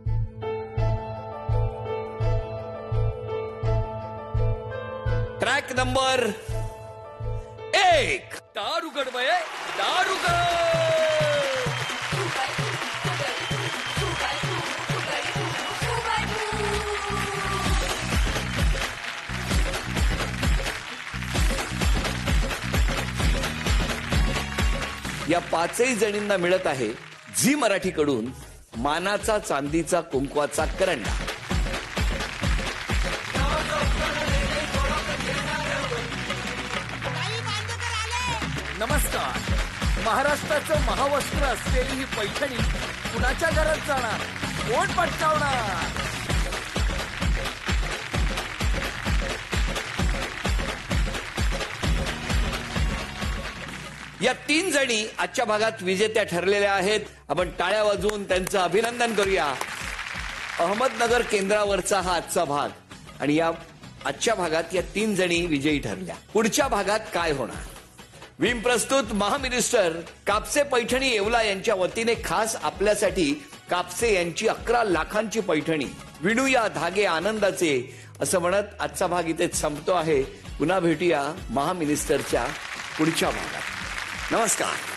ट्रॅक नंबर एक, दारुगड बये दारुगड. या पाचही जणींना मिळत आहे झी मराठीकडून मानाचा चांदीचा कुंकवाचा करंडा. नमस्कार. महाराष्ट्राचं महावस्त्र असलेली ही पैठणी कुणाच्या घरात जाणार, कोण पटकावणार. या तीन जणी आजच्या भागात विजेत्या ठरलेल्या आहेत. आपण टाळ्या वाजवून त्यांचं अभिनंदन करूया. अहमदनगर केंद्रावरचा हा आजचा भाग आणि या आजच्या भागात या तीन जणी विजयी ठरल्या. पुढच्या भागात काय होणार. विम प्रस्तुत महामिनिस्टर कापसे पैठणी येवला यांच्या वतीने खास आपल्यासाठी कापसे यांची अकरा लाखांची पैठणी, विणूया धागे आनंदाचे असं म्हणत आजचा भाग इथेच संपतो आहे. पुन्हा भेटूया महामिनिस्टरच्या पुढच्या भागात. नमस्कार.